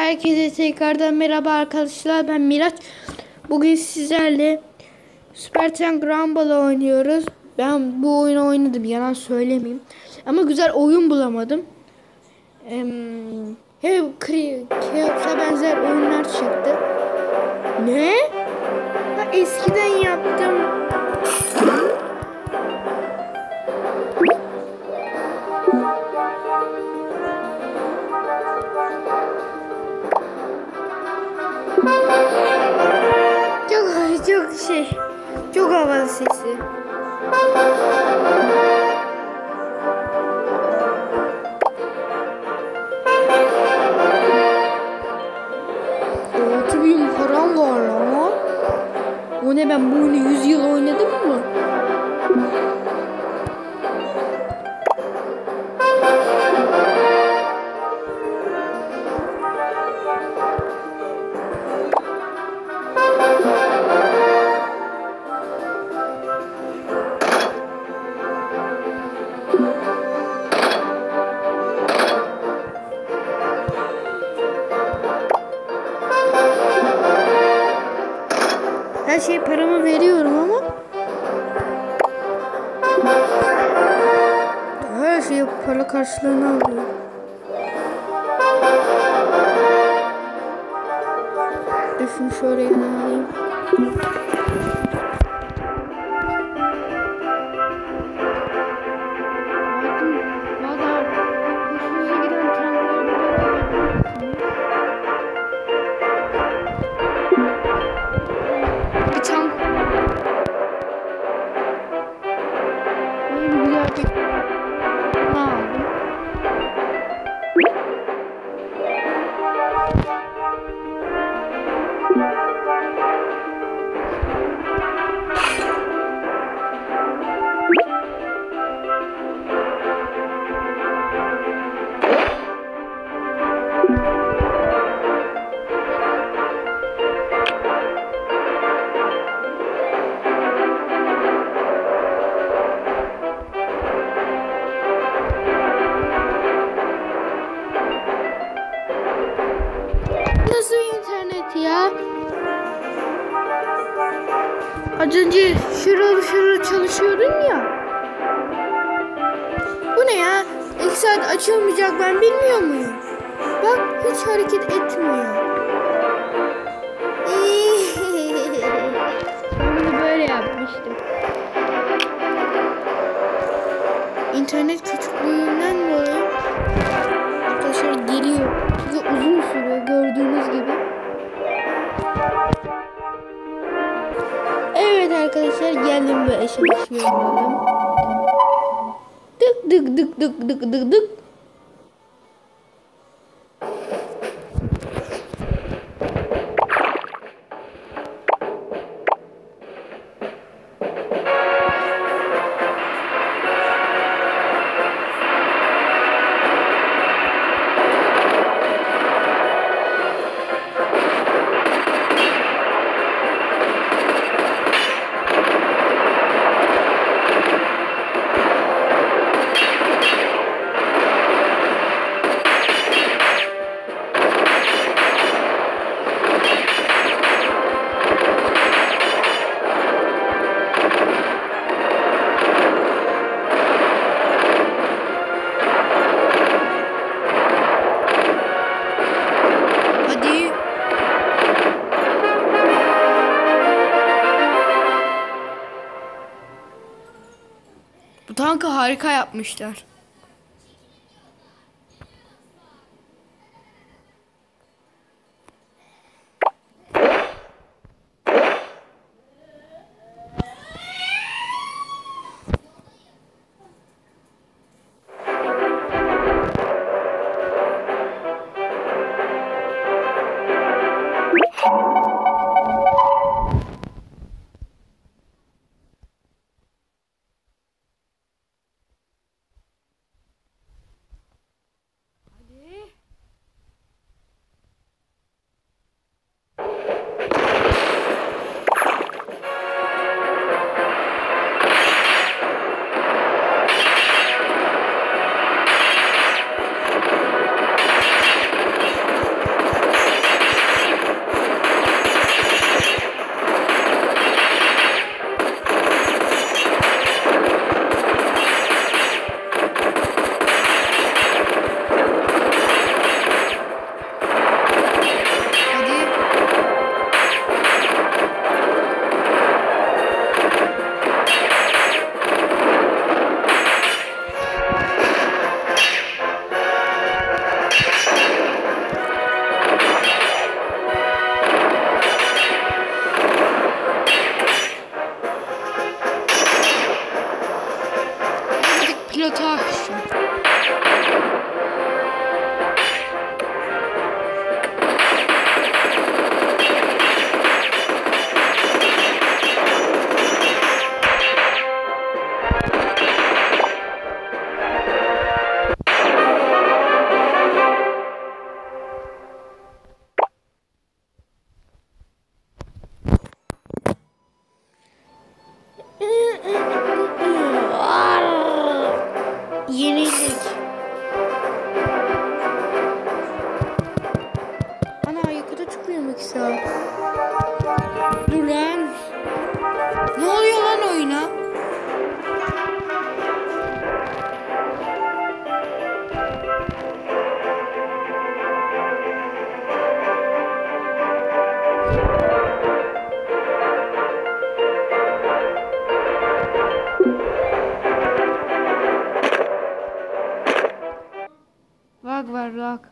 Herkese tekrardan merhaba arkadaşlar, ben Miraç. Bugün sizlerle Super Tank Rumble oynuyoruz. Ben bu oyunu oynadım, yalan söylemeyeyim. Ama güzel oyun bulamadım. Hep Chaos'a benzer oyunlar çıktı. Ne? Ha, eskiden yaptım. Çok havalı sesi. $6.000 param var ama. O ne, ben bu oyunu 100 yıl oynadım mı? Her şeye paramı veriyorum ama her şeye para karşılığını alıyorum. Şunu şöyle alayım. Ya az önce şurada çalışıyordun ya. Bu ne ya? 2 saat açılmayacak, ben bilmiyor muyum? Bak, hiç hareket etmiyor. Ben bunu böyle yapmıştım. İnternet küçüklüğünden dolayı arkadaşlar geliyor. Çünkü uzun sürüyor gördüğünüz gibi. Evet arkadaşlar, geldim ve eşleşmiyorum. Dık dık dık dık dık dık dık. Bu tankı harika yapmışlar. 2 saat. Dur lan. Ne oluyor lan oyuna? Lag var lag.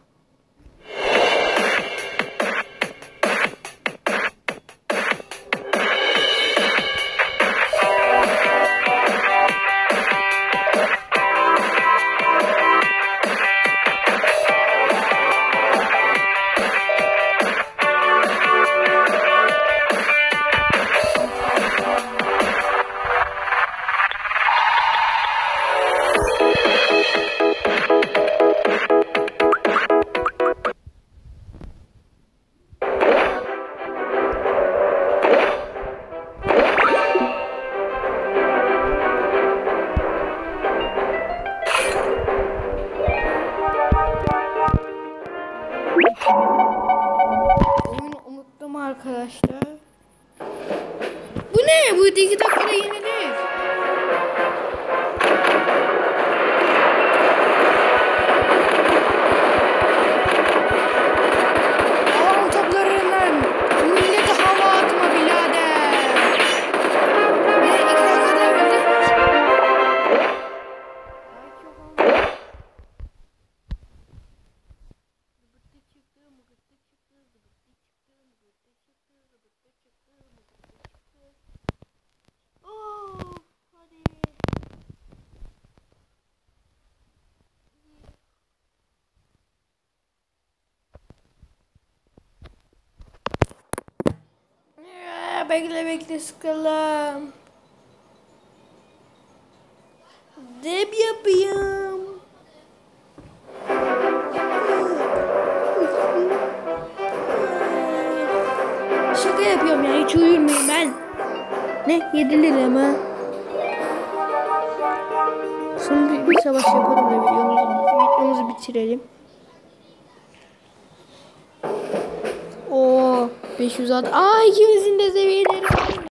Oyunu unuttum arkadaşlar. Bu ne? Bu 2 dakikada yenilir. Hava uçaklarından millete hava atma birader. Ne? 2 dakikada öldü. Bekle sıkalım. Deb yapayım. Şaka yapıyorum ya, hiç uyurmayayım ben. Ne? 7 lira mı? Şimdi bir savaş yapalım da videomuzu bitirelim. Oo, 506. Aa, ikimizin de seviyeleri var.